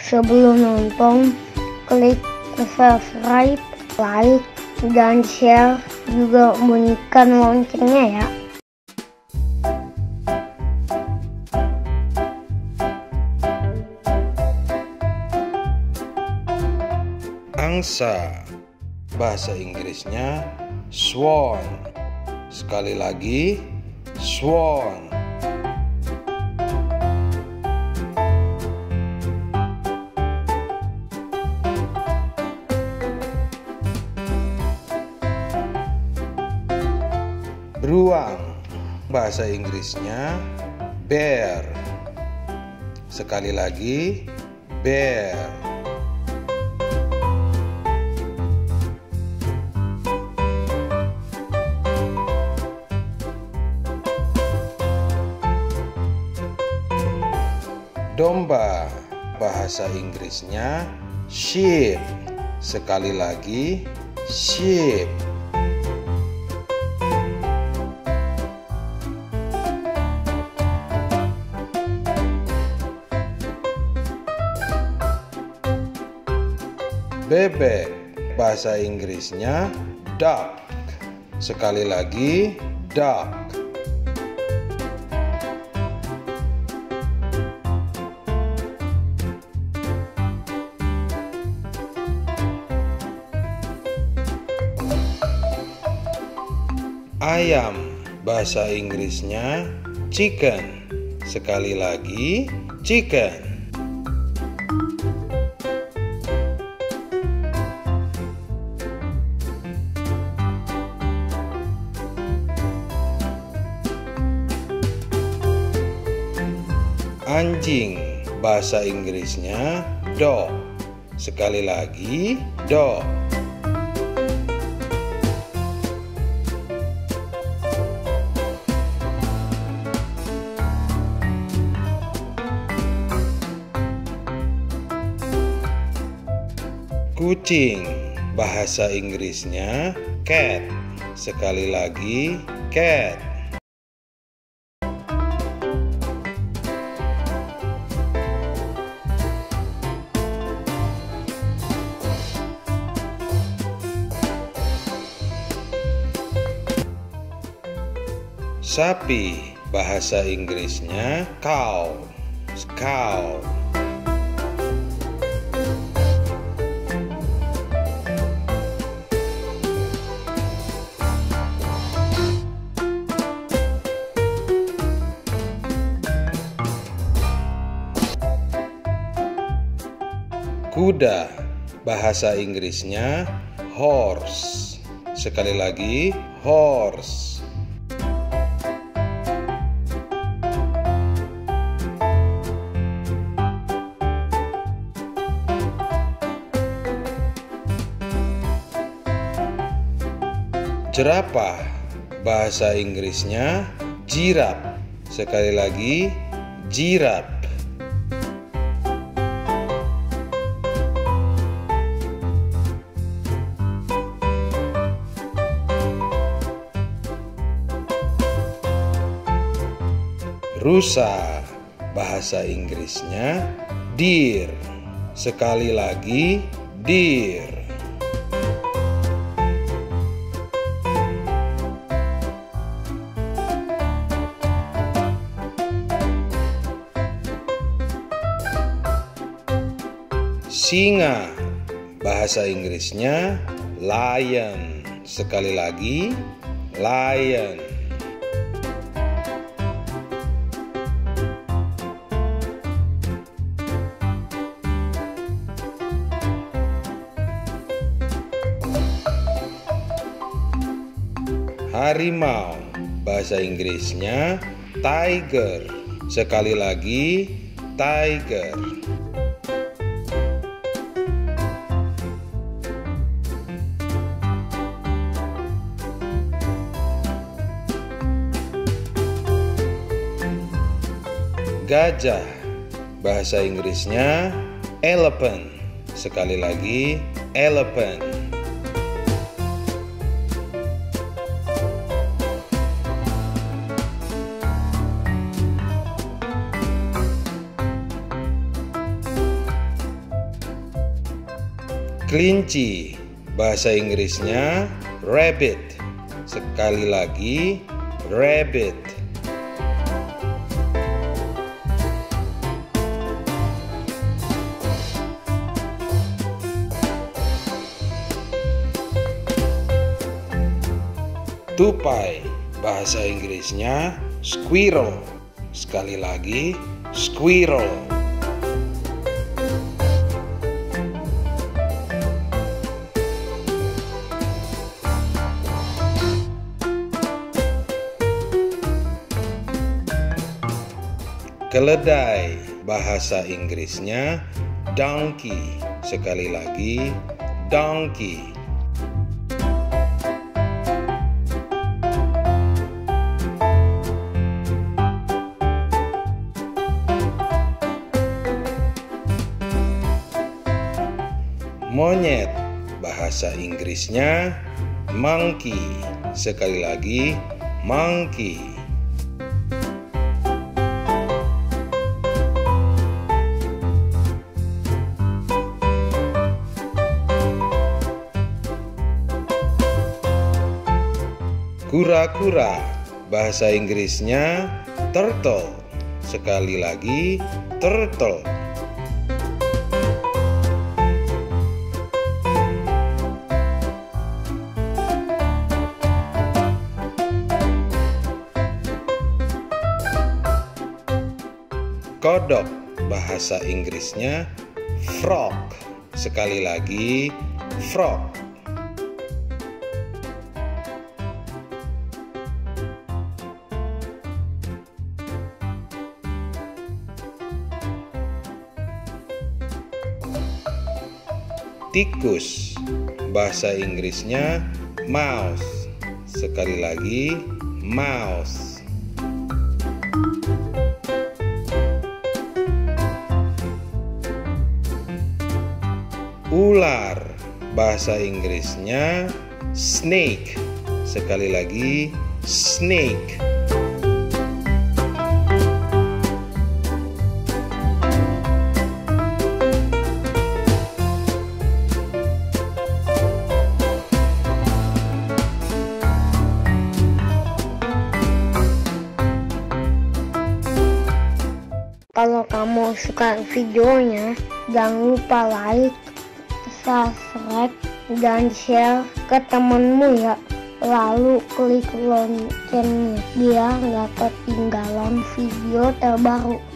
Sebelum nonton, klik subscribe, like, dan share, juga bunyikan loncengnya ya. Angsa, bahasa Inggrisnya swan. Sekali lagi, swan. Beruang, bahasa Inggrisnya bear. Sekali lagi, bear. Domba, bahasa Inggrisnya sheep. Sekali lagi, sheep. Bebek, bahasa Inggrisnya duck. Sekali lagi, duck. Ayam, bahasa Inggrisnya chicken. Sekali lagi, chicken. Anjing, bahasa Inggrisnya dog. Sekali lagi, dog. Kucing, bahasa Inggrisnya cat. Sekali lagi, cat. Sapi, bahasa Inggrisnya cow. Cow. Kuda, bahasa Inggrisnya horse. Sekali lagi, horse. Jerapah, bahasa Inggrisnya giraffe. Sekali lagi, giraffe. Rusa, bahasa Inggrisnya deer. Sekali lagi, deer. Singa, bahasa Inggrisnya lion. Sekali lagi, lion. Harimau, bahasa Inggrisnya tiger. Sekali lagi, tiger. Gajah, bahasa Inggrisnya elephant. Sekali lagi, elephant. Kelinci, bahasa Inggrisnya rabbit. Sekali lagi, rabbit. Tupai, bahasa Inggrisnya squirrel. Sekali lagi, squirrel. Keledai, bahasa Inggrisnya donkey. Sekali lagi, donkey. Monyet, bahasa Inggrisnya monkey. Sekali lagi, monkey. Kura-kura, bahasa Inggrisnya turtle. Sekali lagi, turtle. Kodok, bahasa Inggrisnya frog. Sekali lagi, frog. Tikus, bahasa Inggrisnya mouse. Sekali lagi, mouse. Ular, bahasa Inggrisnya snake. Sekali lagi, snake. Kalau kamu suka videonya, jangan lupa like, subscribe, dan share ke temenmu ya. Lalu klik loncengnya biar nggak ketinggalan video terbaru.